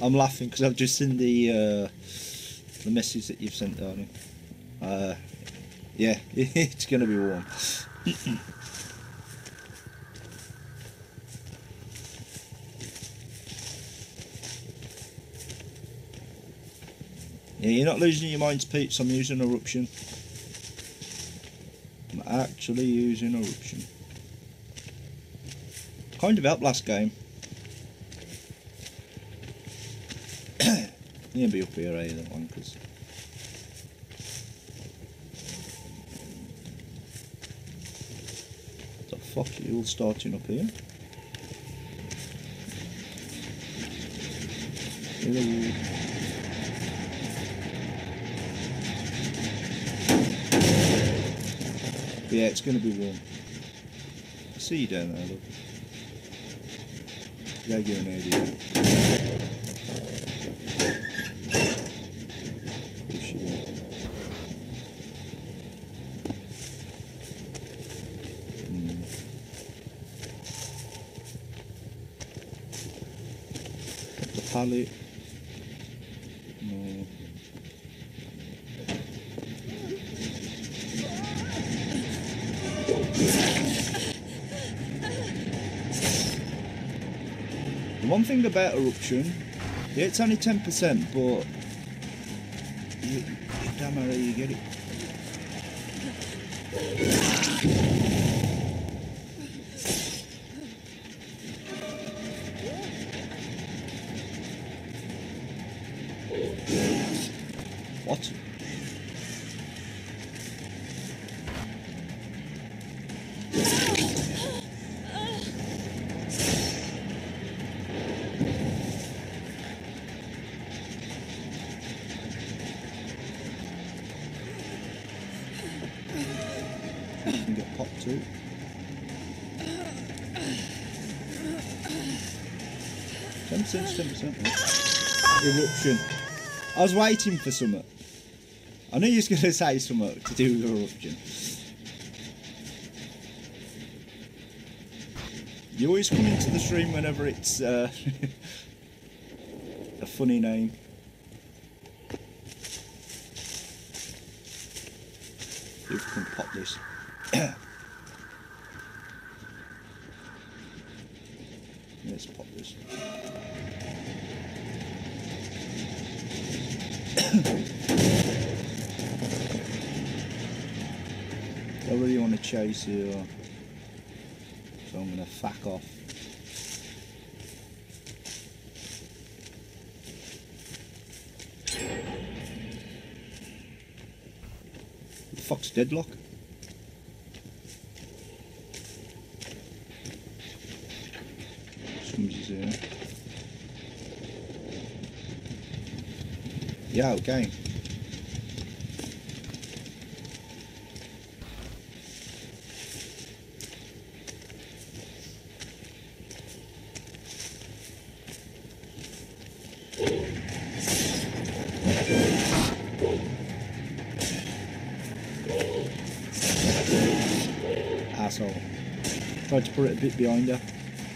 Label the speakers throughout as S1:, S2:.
S1: I'm laughing because I've just seen the message that you've sent, darling. Yeah, it's gonna be warm. Yeah, you're not losing your minds, Peeps. I'm using Eruption. I'm actually using Eruption. Kind of helped last game. You'll be up here, eh, that one, because... The fuck are you all starting up here? Hello. Yeah, it's going to be warm. I see you down there, look. Yeah, you're an idiot. The pallet. No. The one thing about Eruption, yeah, it's only 10%, but you damn how you get it. What? You can get popped too. %10%. Eruption. I was waiting for something. I knew you was going to say something to do with Eruption. You always come into the stream whenever it's a funny name. See if we can pop this. Let's pop this. I really want to chase you, so I'm going to fuck off. The fuck's Deadlock? Somebody's here. Yeah, okay. Asshole. Tried to put it a bit behind her.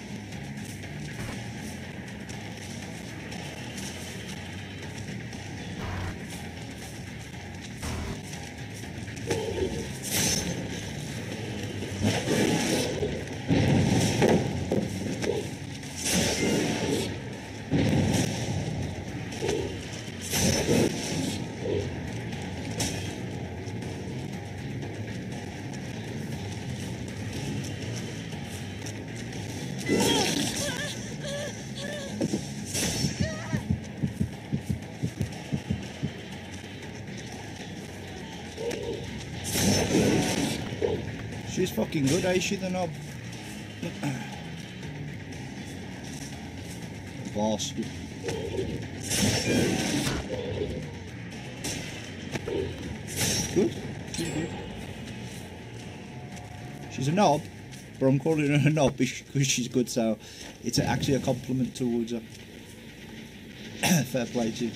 S1: She's fucking good, ain't she, the knob? Bastard. Good. She's good. She's a knob, but I'm calling her a knob because she's good, so it's actually a compliment towards her. Fair play to you.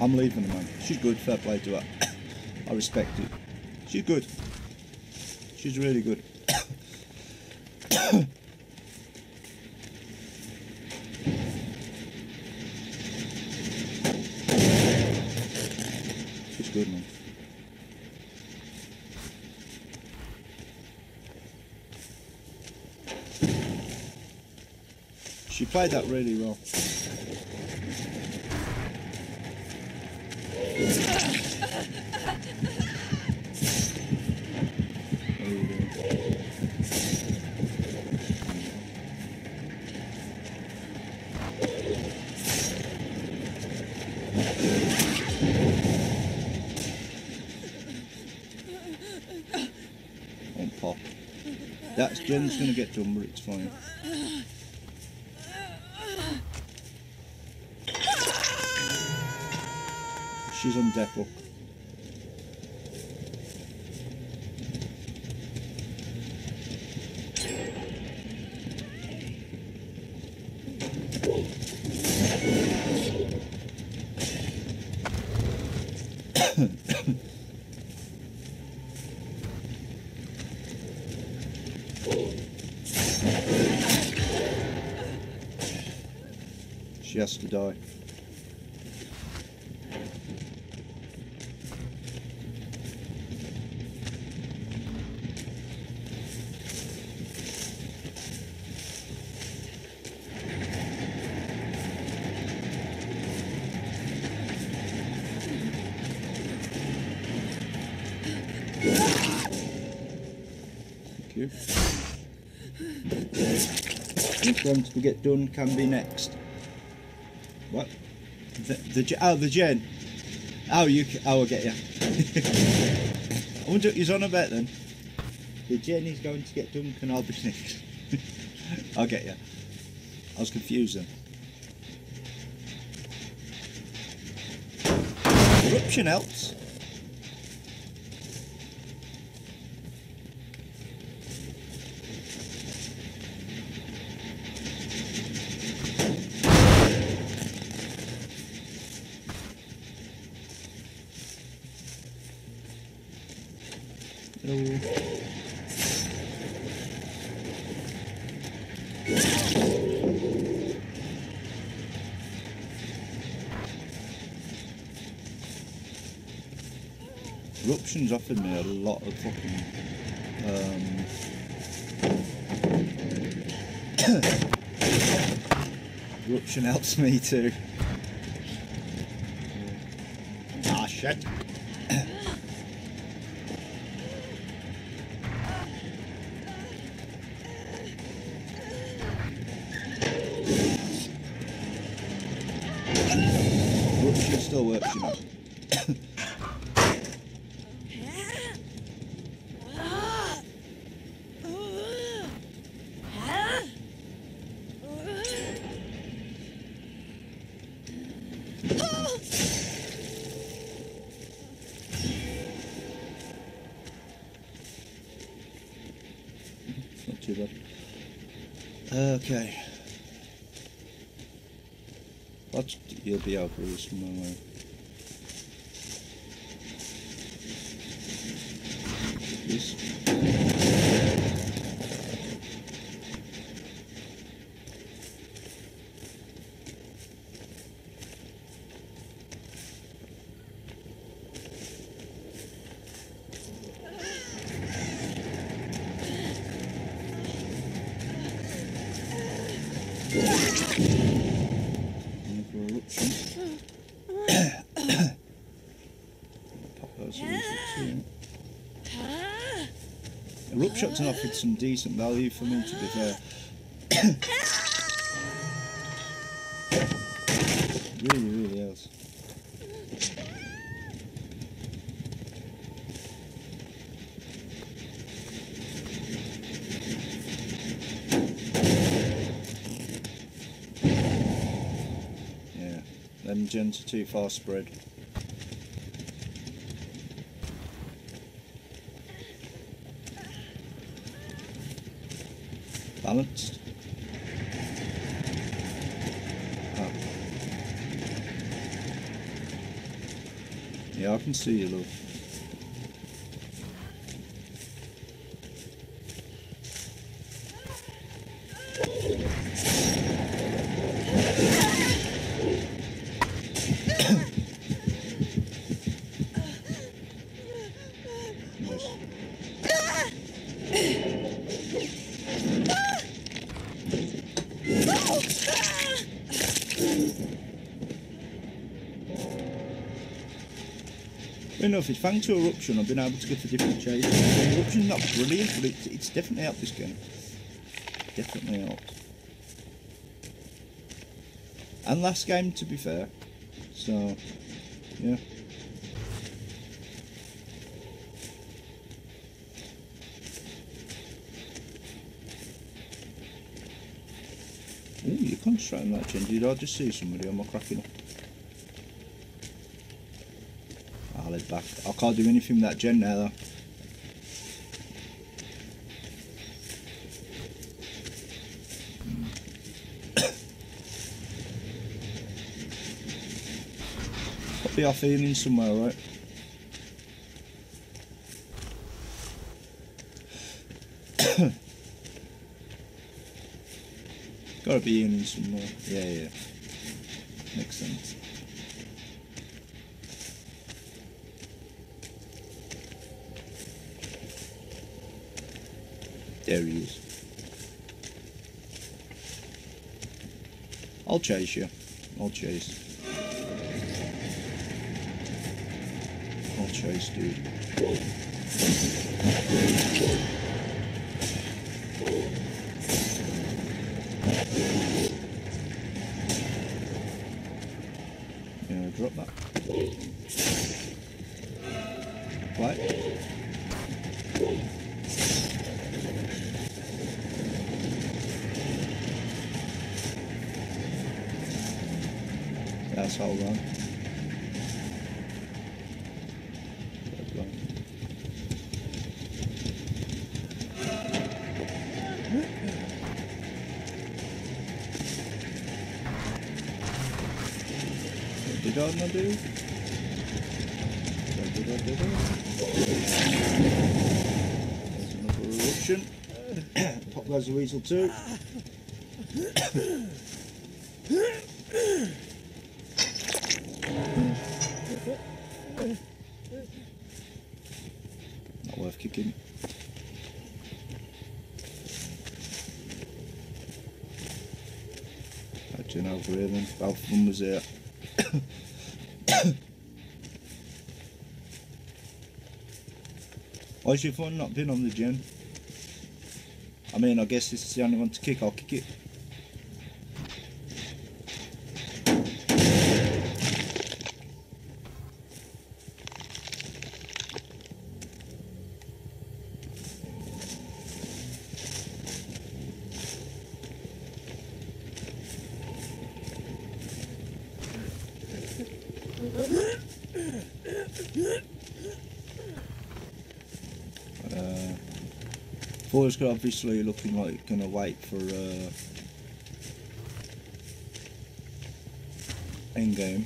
S1: I'm leaving her, man. She's good, fair play to her. I respect it. She's good. She's really good. She's good, man. She played that really well. On pop. That's Jen's gonna get done, but it's fine. She's on depot. She has to die. Thank you. Which ones we get done can be next. What? The Jen. Oh, I'll get you. I wonder he's on a bet then. The Jen is going to get done, can I be next? I'll get you. I was confused then. Eruption helps. Eruption's offered me a lot of fucking Eruption helps me too. Ah shit. Eruption still works, you know. Not too bad. Okay. You'll be over here somewhere. This. Eruption's offered some decent value for me, to be fair. Really, really has. Yeah, them gens are too far spread. Balanced. Oh. Yeah, I can see you, love. Enough, it's thanks to Eruption I've been able to get a different chase. Eruption's not brilliant, but it's definitely helped this game. Definitely helped. And last game, to be fair. So, yeah. Ooh, you're concentrating on that, Jen. Did I just see somebody? Am I cracking up? I'll head back. I can't do anything with that Gen now, though. Be off healing somewhere, right? Gotta be healing somewhere. Yeah. Makes sense. There he is. I'll chase you. I'll chase, dude. Yeah, drop that. Right. That's all wrong. Did I not do? There's another eruption. Pop goes the weasel too. Not worth kicking. Actually, over here then. Both of them was there. Why's your phone not been on the Gen? I mean, I guess this is the only one to kick. I'll kick it. Forrest obviously looking like gonna wait for endgame.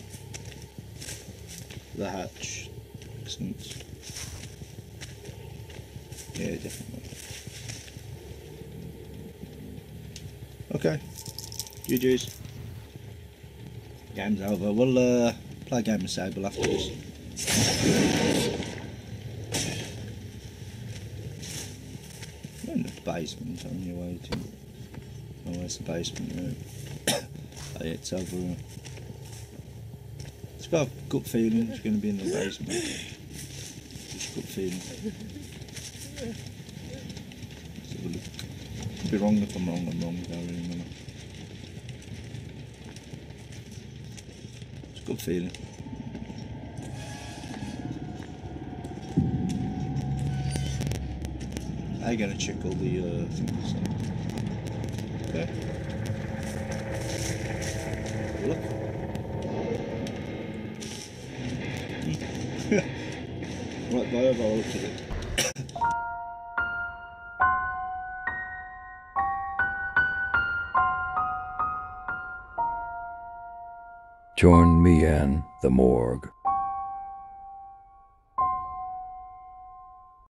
S1: The hatch. Excellent. Yeah, definitely. Okay. GG's. Game's over. We'll play a game of Sable after this. In the basement, on your way to. Oh, where's the basement room? Oh, yeah, it's over. It's got a gut feeling it's going to be in the basement. Just gut feeling. Let's have a look. Could be wrong if I'm wrong, I don't really remember. It's a good feeling. I'm going to check all the things. Okay. Look. Right, go over, I'll look at it.
S2: Join me in the morgue.